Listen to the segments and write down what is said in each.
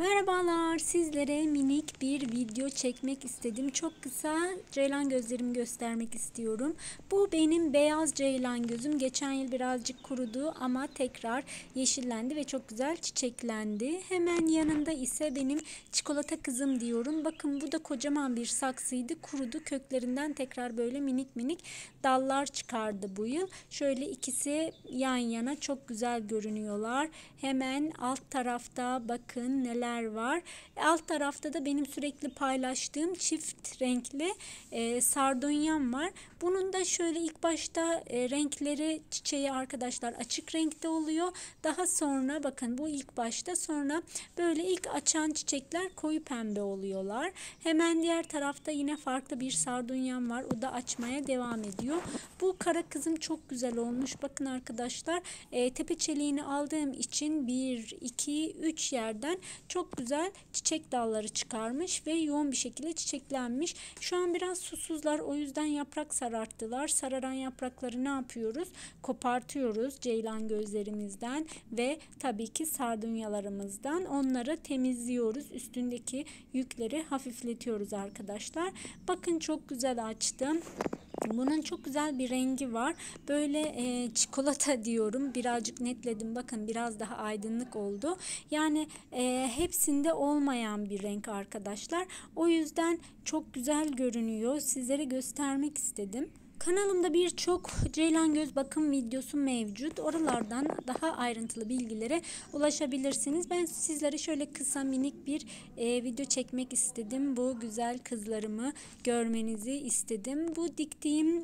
Merhabalar, sizlere minik bir video çekmek istedim. Çok kısa ceylan gözlerimi göstermek istiyorum. Bu benim beyaz ceylan gözüm. Geçen yıl birazcık kurudu ama tekrar yeşillendi ve çok güzel çiçeklendi. Hemen yanında ise benim çikolata kızım diyorum. Bakın bu da kocaman bir saksıydı. Kurudu, köklerinden tekrar böyle minik minik dallar çıkardı bu yıl. Şöyle ikisi yan yana çok güzel görünüyorlar. Hemen alt tarafta bakın neler var. Alt tarafta da benim sürekli paylaştığım çift renkli sardunyam var. Bunun da şöyle ilk başta renkleri çiçeği arkadaşlar açık renkte oluyor. Daha sonra bakın bu ilk başta, sonra böyle ilk açan çiçekler koyu pembe oluyorlar. Hemen diğer tarafta yine farklı bir sardunyam var. O da açmaya devam ediyor. Bu kara kızım çok güzel olmuş. Bakın arkadaşlar tepe çeliğini aldığım için 1, 2, 3 yerden çok güzel çiçek dalları çıkarmış ve yoğun bir şekilde çiçeklenmiş. Şu an biraz susuzlar, o yüzden yaprak sararttılar. Sararan yaprakları ne yapıyoruz? Kopartıyoruz ceylan gözlerimizden ve tabii ki sardunyalarımızdan. Onları temizliyoruz. Üstündeki yükleri hafifletiyoruz arkadaşlar. Bakın çok güzel açtım. Bunun çok güzel bir rengi var. Böyle çikolata diyorum. Birazcık netledim. Bakın biraz daha aydınlık oldu. Yani hepsinde olmayan bir renk arkadaşlar. O yüzden çok güzel görünüyor. Sizlere göstermek istedim. Kanalımda birçok ceylan göz bakım videosu mevcut. Oralardan daha ayrıntılı bilgilere ulaşabilirsiniz. Ben sizlere şöyle kısa minik bir video çekmek istedim. Bu güzel kızlarımı görmenizi istedim. Bu diktiğim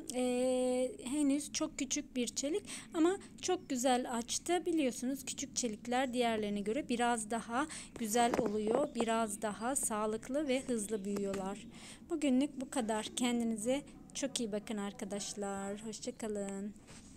henüz çok küçük bir çelik ama çok güzel açtı. Biliyorsunuz küçük çelikler diğerlerine göre biraz daha güzel oluyor. Biraz daha sağlıklı ve hızlı büyüyorlar. Bugünlük bu kadar. Kendinize çok iyi bakın arkadaşlar. Hoşça kalın.